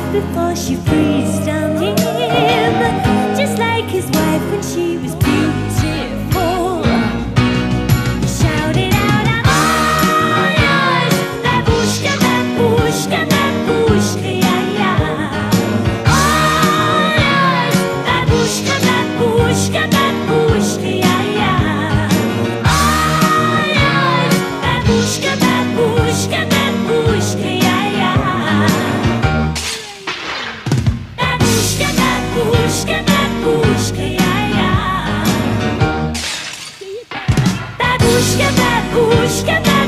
before she freezed on him, just like his wife when she was beautiful. He shouted out, I'm all yours, Babooshka, Babooshka, Babooshka, yeah, yeah. All yours, Babooshka, Babooshka, Babooshka, yeah, yeah. All yours, Babooshka, Babooshka, Babooshka, yeah, yeah. Babooshka, Babooshka, Babooshka, yeah, yeah. Babooshka, Babooshka, Babooshka.